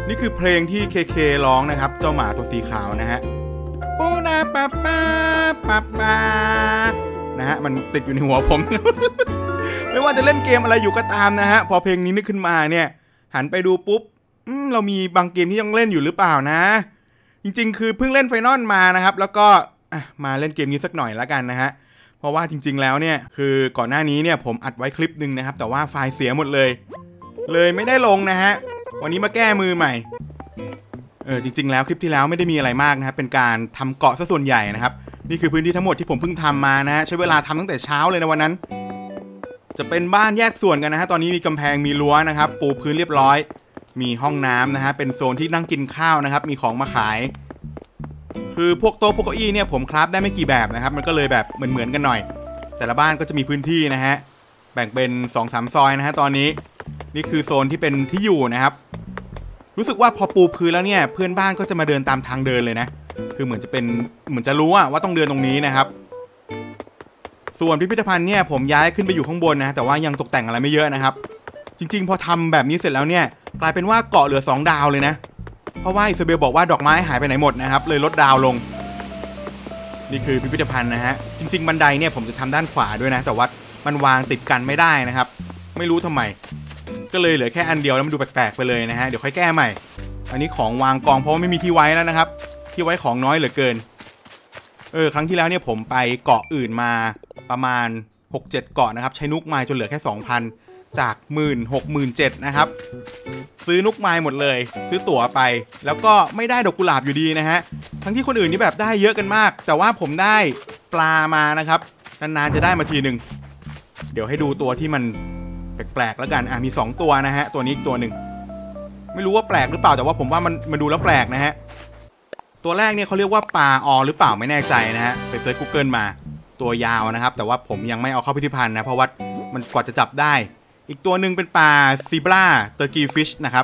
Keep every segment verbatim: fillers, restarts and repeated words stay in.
นี่คือเพลงที่เคเคร้องนะครับเจ้าหมาตัวสีขาวนะฮะปูนาปาปาปาปานะฮะมันติดอยู่ในหัวผม ไม่ว่าจะเล่นเกมอะไรอยู่ก็ตามนะฮะพอเพลงนี้นึกขึ้นมาเนี่ยหันไปดูปุ๊บเรามีบางเกมที่ยังเล่นอยู่หรือเปล่านะจริงๆคือเพิ่งเล่นไฟนอลมานะครับแล้วก็มาเล่นเกมนี้สักหน่อยแล้วกันนะฮะเพราะว่าจริงๆแล้วเนี่ยคือก่อนหน้านี้เนี่ยผมอัดไว้คลิปนึงนะครับแต่ว่าไฟล์เสียหมดเลยเลยไม่ได้ลงนะฮะวันนี้มาแก้มือใหม่เออจริงๆแล้วคลิปที่แล้วไม่ได้มีอะไรมากนะครับเป็นการทำเกาะซะส่วนใหญ่นะครับนี่คือพื้นที่ทั้งหมดที่ผมเพิ่งทำมานะฮะใช้เวลาทำตั้งแต่เช้าเลยในวันนั้นจะเป็นบ้านแยกส่วนกันนะฮะตอนนี้มีกำแพงมีรั้วนะครับปูพื้นเรียบร้อยมีห้องน้ำนะฮะเป็นโซนที่นั่งกินข้าวนะครับมีของมาขายคือพวกโต๊ะพวกเก้าอี้เนี่ยผมคราฟได้ไม่กี่แบบนะครับมันก็เลยแบบเหมือนๆกันหน่อยแต่ละบ้านก็จะมีพื้นที่นะฮะแบ่งเป็น สองสาม ซอยนะฮะตอนนี้นี่คือโซนที่เป็นที่อยู่นะครับรู้สึกว่าพอปูพื้นแล้วเนี่ยเพื่อนบ้านก็จะมาเดินตามทางเดินเลยนะคือเหมือนจะเป็นเหมือนจะรู้ว่าต้องเดินตรงนี้นะครับส่วนพิพิธภัณฑ์เนี่ยผมย้ายขึ้นไปอยู่ข้างบนนะแต่ว่ายังตกแต่งอะไรไม่เยอะนะครับจริงๆพอทำแบบนี้เสร็จแล้วเนี่ยกลายเป็นว่าเกาะเหลือสองดาวเลยนะเพราะว่าอิซาเบลบอกว่าดอกไม้หายไปไหนหมดนะครับเลยลดดาวลงนี่คือพิพิธภัณฑ์นะฮะจริงๆบันไดเนี่ยผมจะทำด้านขวาด้วยนะแต่ว่ามันวางติดกันไม่ได้นะครับไม่รู้ทำไมก็เลยเหลือแค่อันเดียวแล้วมันดูแปลกๆไปเลยนะฮะเดี๋ยวค่อยแก้ใหม่อันนี้ของวางกองเพราะว่าไม่มีที่ไว้แล้วนะครับที่ไว้ของน้อยเหลือเกินเออครั้งที่แล้วเนี่ยผมไปเกาะอื่นมาประมาณ หกเจ็ด เกาะนะครับใช้นุกไม้จนเหลือแค่ สองพัน จาก หนึ่งหมื่น หกหมื่นเจ็ดพัน นะครับซื้อนุกไม้หมดเลยซื้อตั๋วไปแล้วก็ไม่ได้ดอกกุหลาบอยู่ดีนะฮะทั้งที่คนอื่นนี่แบบได้เยอะกันมากแต่ว่าผมได้ปลามานะครับนานๆจะได้มาทีหนึ่งเดี๋ยวให้ดูตัวที่มันแปลกๆแล้วกันอ่ะมีสองตัวนะฮะตัวนี้อีกตัวหนึ่งไม่รู้ว่าแปลกหรือเปล่าแต่ว่าผมว่ามันมันดูแล้วแปลกนะฮะตัวแรกเนี่ยเขาเรียกว่าปลาออหรือเปล่าไม่แน่ใจนะฮะไปเซิร์ช Google มาตัวยาวนะครับแต่ว่าผมยังไม่เอาเข้าพิพิธภัณฑ์นะเพราะว่ามันกว่าจะจับได้อีกตัวหนึ่งเป็นปลาซีบราเตอร์กีฟิชนะครับ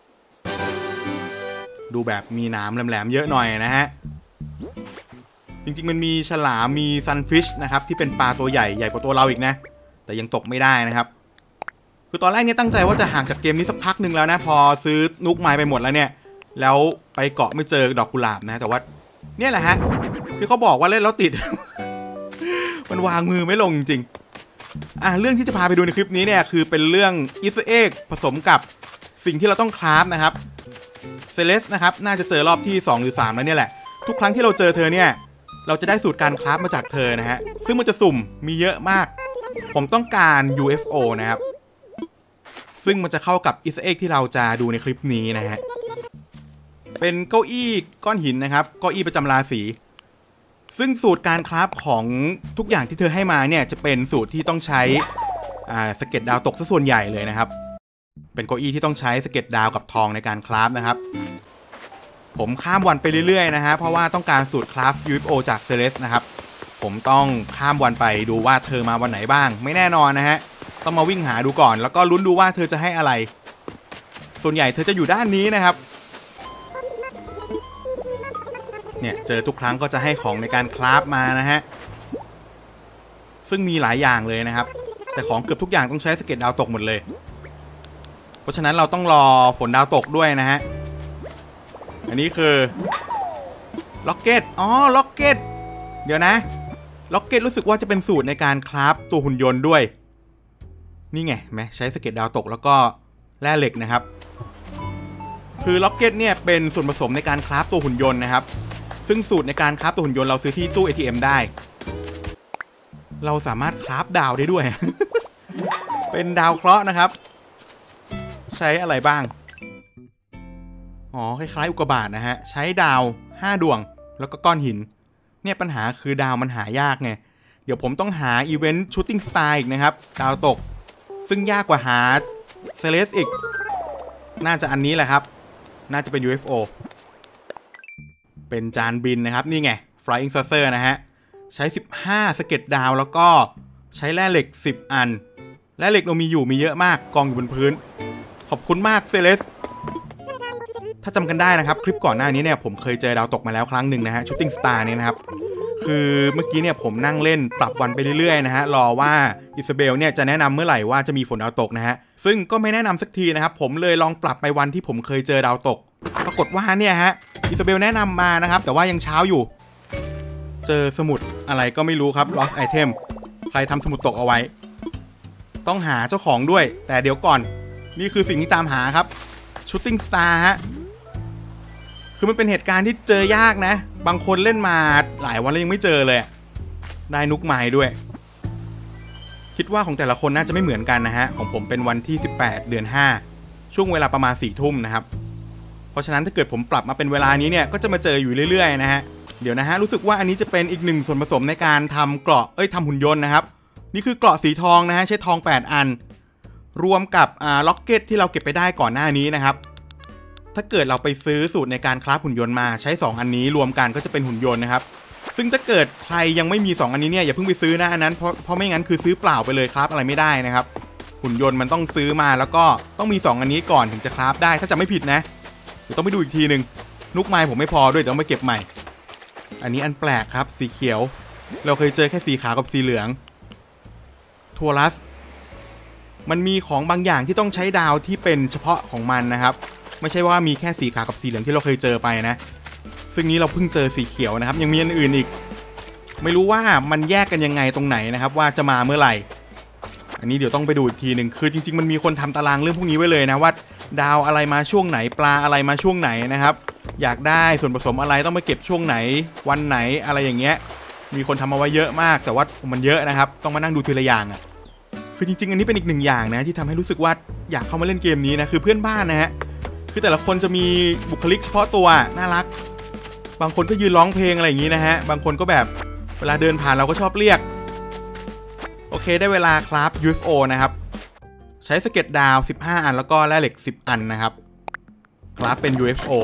ดูแบบมีหนามแหลมๆเยอะหน่อยนะฮะจริงๆมันมีฉลามมีซันฟิชนะครับที่เป็นปลาตัวใหญ่ใหญ่กว่าตัวเราอีกนะแต่ยังตกไม่ได้นะครับคือตอนแรกเนี่ยตั้งใจว่าจะห่างจากเกมนี้สักพักหนึ่งแล้วนะพอซื้อนุกไม้ไปหมดแล้วเนี่ยแล้วไปเกาะไม่เจอดอกกุหลาบนะแต่ว่าเนี่ยแหละฮะที่เขาบอกว่าเล่นแล้วติด มันวางมือไม่ลงจริงๆอ่ะเรื่องที่จะพาไปดูในคลิปนี้เนี่ยคือเป็นเรื่องอีสเตอร์เอ็กผสมกับสิ่งที่เราต้องคราฟนะครับเซเลสนะครับน่าจะเจอรอบที่สองหรือสามแล้วเนี่ยแหละทุกครั้งที่เราเจอเธอเนี่ยเราจะได้สูตรการคราฟมาจากเธอนะฮะซึ่งมันจะสุ่มมีเยอะมากผมต้องการ ยู เอฟ โอ นะครับซึ่งมันจะเข้ากับอีสเตอร์เอ็กที่เราจะดูในคลิปนี้นะฮะเป็นเก้าอี้ก้อนหินนะครับเก้าอี้ประจำราศีซึ่งสูตรการคราฟของทุกอย่างที่เธอให้มาเนี่ยจะเป็นสูตรที่ต้องใช้สเก็ตดาวตกซะส่วนใหญ่เลยนะครับเป็นเก้าอี้ที่ต้องใช้สเก็ตดาวกับทองในการคราฟนะครับผมข้ามวันไปเรื่อยๆนะฮะเพราะว่าต้องการสูตรคราฟ ยู เอฟ โอ จากเซเลสนะครับผมต้องข้ามวันไปดูว่าเธอมาวันไหนบ้างไม่แน่นอนนะฮะต้องมาวิ่งหาดูก่อนแล้วก็ลุ้นดูว่าเธอจะให้อะไรส่วนใหญ่เธอจะอยู่ด้านนี้นะครับเนี่ยเจอทุกครั้งก็จะให้ของในการคราฟมานะฮะซึ่งมีหลายอย่างเลยนะครับแต่ของเกือบทุกอย่างต้องใช้สเก็ตดาวตกหมดเลยเพราะฉะนั้นเราต้องรอฝนดาวตกด้วยนะฮะอันนี้คือล็อกเก็ตอ๋อล็อกเก็ตเดี๋ยวนะล็อกเก็ตรู้สึกว่าจะเป็นสูตรในการคราฟตัวหุ่นยนต์ด้วยนี่ไงไหมใช้สเก็ตดาวตกแล้วก็แร่เหล็กนะครับคือล็อกเก็ตเนี่ยเป็นส่วนผสมในการคราฟตัวหุ่นยนต์นะครับซึ่งสูตรในการคราฟตัวหุ่นยนต์เราซื้อที่ตู้ เอ ที เอ็ม ได้เราสามารถคราฟดาวได้ด้วย เป็นดาวเคราะห์นะครับใช้อะไรบ้างอ๋อคล้ายๆอุกกาบาตนะฮะใช้ดาวห้าดวงแล้วก็ก้อนหินเนี่ยปัญหาคือดาวมันหายากไงเดี๋ยวผมต้องหาอีเวนต์ชูตติ้งสตาร์อีกนะครับดาวตกซึ่งยากกว่าหาเซเลสอีกน่าจะอันนี้แหละครับน่าจะเป็น ยู เอฟ โอ เป็นจานบินนะครับนี่ไง Flying Saucer นะฮะใช้สิบห้าสเก็ตดาวแล้วก็ใช้แร่เหล็กสิบอันแร่เหล็กเรามีอยู่มีเยอะมากกองอยู่บนพื้นขอบคุณมากเซเลสถ้าจำกันได้นะครับคลิปก่อนหน้านี้เนี่ยผมเคยเจอดาวตกมาแล้วครั้งหนึ่งนะฮะ Shooting Star เนี่ยนะครับคือเมื่อกี้เนี่ยผมนั่งเล่นปรับวันไปเรื่อยๆนะฮะรอว่าอิซาเบลเนี่ยจะแนะนำเมื่อไหร่ว่าจะมีฝนดาวตกนะฮะซึ่งก็ไม่แนะนำสักทีนะครับผมเลยลองปรับไปวันที่ผมเคยเจอดาวตกากฏว่าเนี่ยฮะอิซาเบลแนะนำมานะครับแต่ว่ายังเช้าอยู่เจอสมุดอะไรก็ไม่รู้ครับ lost item ใครทำสมุดตกเอาไว้ต้องหาเจ้าของด้วยแต่เดี๋ยวก่อนนี่คือสิ่งที่ตามหาครับ shooting star ฮะคือมันเป็นเหตุการณ์ที่เจอยากนะบางคนเล่นมาหลายวันแล้วยังไม่เจอเลยได้นุกไม้ด้วยคิดว่าของแต่ละคนน่าจะไม่เหมือนกันนะฮะของผมเป็นวันที่สิบแปดเดือนห้าช่วงเวลาประมาณสี่ทุ่มนะครับเพราะฉะนั้นถ้าเกิดผมปรับมาเป็นเวลานี้เนี่ยก็จะมาเจออยู่เรื่อยๆนะฮะเดี๋ยวนะฮะรู้สึกว่าอันนี้จะเป็นอีกหนึ่งส่วนผสมในการทำเกราะเอ้ยทำหุ่นยนต์นะครับนี่คือเกราะสีทองนะฮะใช้ทองแปดอันรวมกับอ่าล็อกเก็ตที่เราเก็บไปได้ก่อนหน้านี้นะครับถ้าเกิดเราไปซื้อสูตรในการคราฟหุ่นยนต์มาใช้สองอันนี้รวมกันก็จะเป็นหุ่นยนต์นะครับซึ่งถ้าเกิดใครยังไม่มีสองอันนี้เนี่ยอย่าเพิ่งไปซื้อนะอันนั้นเพราะเพราะไม่งั้นคือซื้อเปล่าไปเลยคราฟอะไรไม่ได้นะครับหุ่นยนต์มันต้องซื้อมาแล้วก็ต้องมีสองอันนี้ก่อนถึงจะคราฟได้ถ้าจะไม่ผิดนะเดี๋ยวต้องไปดูอีกทีนึงนุกไม้ผมไม่พอด้วยเดี๋ยวต้องไปเก็บใหม่อันนี้อันแปลกครับสีเขียวเราเคยเจอแค่สีขาวกับสีเหลืองทัวรัสมันมีของบางอย่างที่ต้องใช้ดาวที่เป็นเฉพาะของมันนะครับไม่ใช่ว่ามีแค่สีขาวกับสีเหลืองที่เราเคยเจอไปนะซึ่งนี้เราเพิ่งเจอสีเขียวนะครับยังมีอันอื่นอีกไม่รู้ว่ามันแยกกันยังไงตรงไหนนะครับว่าจะมาเมื่อไหร่อันนี้เดี๋ยวต้องไปดูอีกทีหนึ่งคือจริงๆมันมีคนทำตารางเรื่องพวกนี้ไว้เลยนะว่าดาวอะไรมาช่วงไหนปลาอะไรมาช่วงไหนนะครับอยากได้ส่วนผสมอะไรต้องไปเก็บช่วงไหนวันไหนอะไรอย่างเงี้ยมีคนทำเอาไว้เยอะมากแต่ว่ามันเยอะนะครับต้องมานั่งดูทีละอย่างอ่ะคือจริงๆอันนี้เป็นอีกหนึ่งอย่างนะที่ทำให้รู้สึกว่าอยากเข้ามาเล่นเกมนี้นะคือเพื่อนบ้านนะฮะคือแต่ละคนจะมีบุคลิกเฉพาะตัวน่ารักบางคนก็ยืนร้องเพลงอะไรอย่างนี้นะฮะบางคนก็แบบเวลาเดินผ่านเราก็ชอบเรียกโอเคได้เวลาคราฟ ยู เอฟ โอ นะครับใช้สเก็ตดาวสิบห้าอันแล้วก็แร่เหล็กสิบอันนะครับคราฟเป็น ยู เอฟ โอ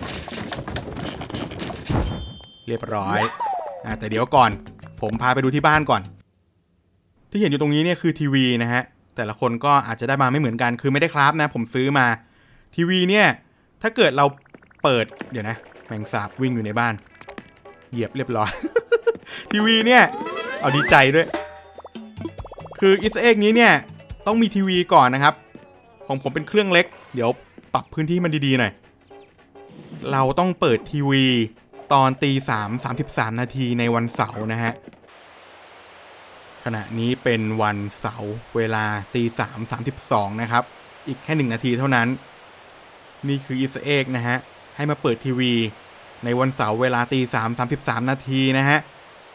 เรียบร้อยอ่ะแต่เดี๋ยวก่อนผมพาไปดูที่บ้านก่อนที่เห็นอยู่ตรงนี้เนี่ยคือทีวีนะฮะแต่ละคนก็อาจจะได้มาไม่เหมือนกันคือไม่ได้คราฟนะผมซื้อมาทีวีเนี่ยถ้าเกิดเราเปิดเดี๋ยวนะแมงสาบวิ่งอยู่ในบ้านเหยียบเรียบร้อย ทีวีเนี่ยเอาดีใจด้วยคืออีสเอ็กนี้เนี่ยต้องมีทีวีก่อนนะครับของผมเป็นเครื่องเล็กเดี๋ยวปรับพื้นที่มันดีๆหน่อยเราต้องเปิดทีวีตอนตีสามสามสิบสามนาทีในวันเสาร์นะฮะขณะนี้เป็นวันเสาร์เวลาตีสามสามสิบสองนะครับอีกแค่หนึ่งนาทีเท่านั้นนี่คืออีสเอ็กนะฮะให้มาเปิดทีวีในวันเสาร์เวลาตีสามสามสิบสามนาทีนะฮะ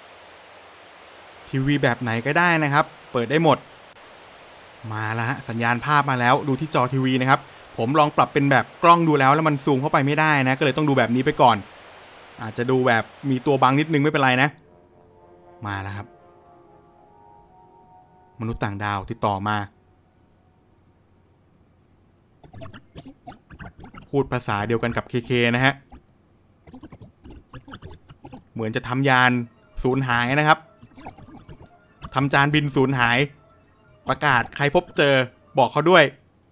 ทีวีแบบไหนก็ได้นะครับเปิดได้หมดมาแล้วฮะสัญญาณภาพมาแล้วดูที่จอทีวีนะครับผมลองปรับเป็นแบบกล้องดูแล้วแล้วมันซูมเข้าไปไม่ได้นะก็เลยต้องดูแบบนี้ไปก่อนอาจจะดูแบบมีตัวบังนิดนึงไม่เป็นไรนะมาแล้วครับมนุษย์ต่างดาวติดต่อมาพูดภาษาเดียวกันกับ เค เค นะฮะเหมือนจะทำยานสูญหายนะครับทำจานบินสูญหายประกาศใครพบเจอบอกเขาด้วย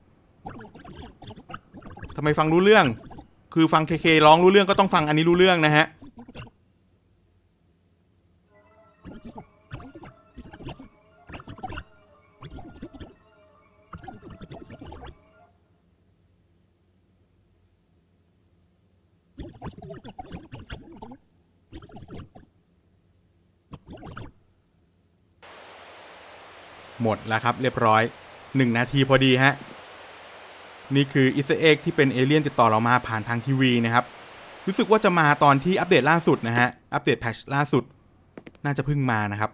ทำไมฟังรู้เรื่องคือฟัง เค เค ร้องรู้เรื่องก็ต้องฟังอันนี้รู้เรื่องนะฮะหมดแล้วครับเรียบร้อยหนึ่งนาทีพอดีฮะนี่คืออีสเอ็กที่เป็นเอเลี่ยนติดต่อเรามาผ่านทางทีวีนะครับรู้สึกว่าจะมาตอนที่อัปเดตล่าสุดนะฮะอัปเดตแพทช์ล่าสุดน่าจะเพิ่งมานะครับ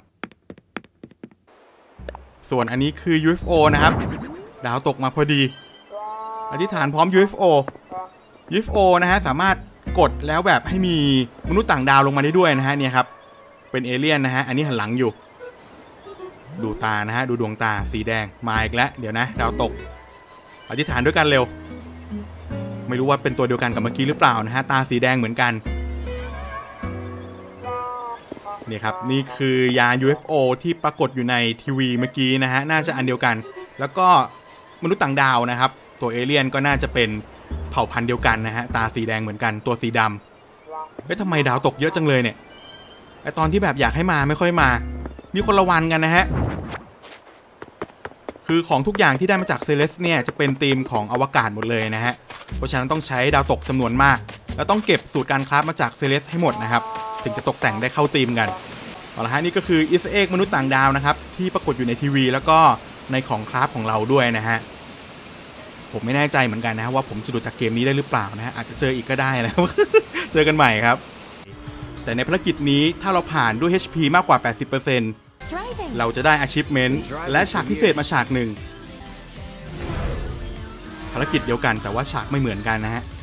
ส่วนอันนี้คือ ยู เอฟ โอ นะครับดาวตกมาพอดีอธิษฐานพร้อม ยู เอฟ โอ ยู เอฟ โอ นะฮะสามารถกดแล้วแบบให้มีมนุษย์ต่างดาวลงมาได้ด้วยนะฮะเนี่ยครับเป็นเอเลี่ยนนะฮะอันนี้หันหลังอยู่ดูตานะฮะดูดวงตาสีแดงมาอีกแล้วเดี๋ยวนะดาวตกอธิษฐานด้วยกันเร็วไม่รู้ว่าเป็นตัวเดียวกันกับเมื่อกี้หรือเปล่านะฮะตาสีแดงเหมือนกันนี่ครับนี่คือยาน ยู เอฟ โอ ที่ปรากฏอยู่ในทีวีเมื่อกี้นะฮะน่าจะอันเดียวกันแล้วก็มนุษย์ต่างดาวนะครับตัวเอเลี่ยนก็น่าจะเป็นเผ่าพันธุ์เดียวกันนะฮะตาสีแดงเหมือนกันตัวสีดำเฮ้ยทำไมดาวตกเยอะจังเลยเนี่ยไอตอนที่แบบอยากให้มาไม่ค่อยมามีคนละวันกันนะฮะคืคือของทุกอย่างที่ได้มาจากเซเลสเนี่ยจะเป็นธีมของอวกาศหมดเลยนะฮะเพราะฉะนั้นต้องใช้ดาวตกจำนวนมากแล้วต้องเก็บสูตรการคราฟมาจากเซเลสให้หมดนะครับถึงจะตกแต่งได้เข้าธีมกันเอาละฮะนี่ก็คืออีสเตอร์เอ็กมนุษย์ต่างดาวนะครับที่ปรากฏอยู่ในทีวีแล้วก็ในของคราฟของเราด้วยนะฮะผมไม่แน่ใจเหมือนกันนะว่าผมจะหลุดจากเกมนี้ได้หรือเปล่านะฮะอาจจะเจออีกก็ได้แล้ว เจอกันใหม่ครับแต่ในภารกิจนี้ถ้าเราผ่านด้วย เอช พี มากกว่า แปดสิบเปอร์เซ็นต์ เราจะได้ achievement และฉากพิเศษมาฉากหนึ่งภารกิจเดียวกันแต่ว่าฉากไม่เหมือนกันนะฮะ